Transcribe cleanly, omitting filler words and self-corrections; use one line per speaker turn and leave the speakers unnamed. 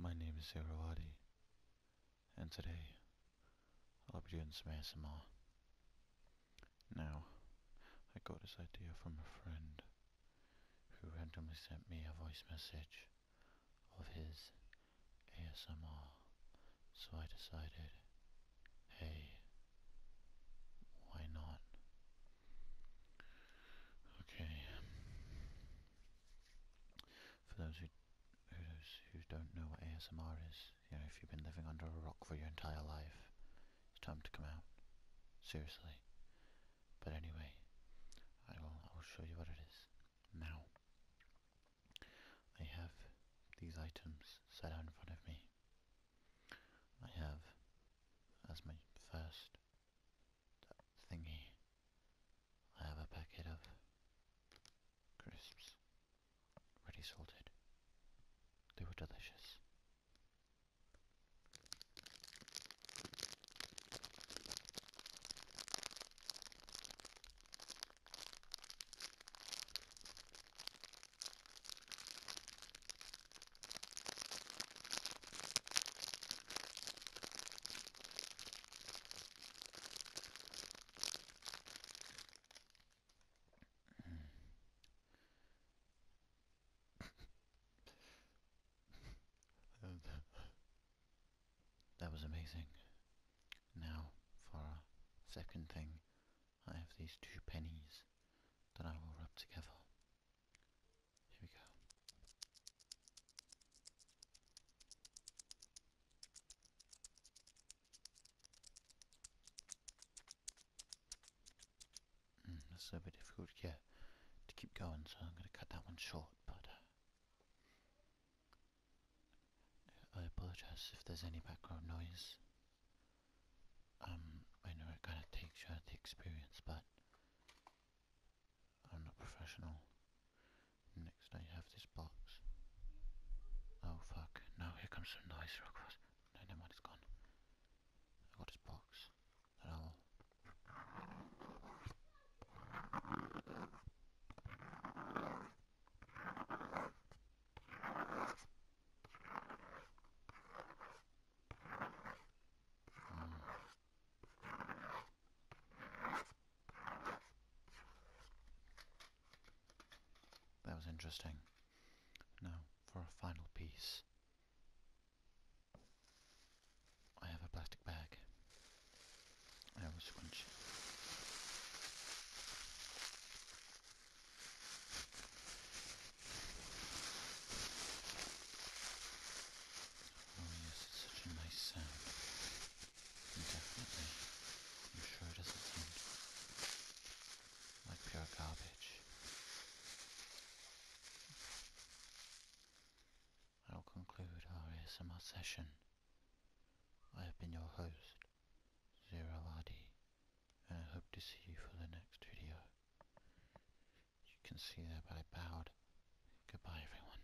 My name is Zeroadi, and today I'll be doing some ASMR. Now, I got this idea from a friend who randomly sent me a voice message of his ASMR, so I decided, hey, why not? Okay, for those who don't know what ASMR is, if you've been living under a rock for your entire life, it's time to come out. Seriously. But anyway, I will show you what it is. Now, I have these items set out in front of me. I have, as my first thingy, I have a packet of crisps, ready salted. They were delicious. That was amazing. Now, for our second thing, I have these 2 pennies that I will rub together. Here we go. That's a bit difficult to keep going, so I'm going to cut that one short, but I apologize if there's any background noise. I know it kind of takes you out of the experience, but I'm not professional. Next I have this box. Oh fuck, no, here comes some noise real close. No, never mind, it's gone. I got this box that I'll... That was interesting. Now, for a final piece, I have a plastic bag. I will scrunch it. Oh yes, it's such a nice sound. Definitely. I'm sure it doesn't sound like pure garbage. I'll conclude our ASMR session. I have been your host, Zeroadi, and I hope to see you for the next video. You can see there, but I bowed. Goodbye, everyone.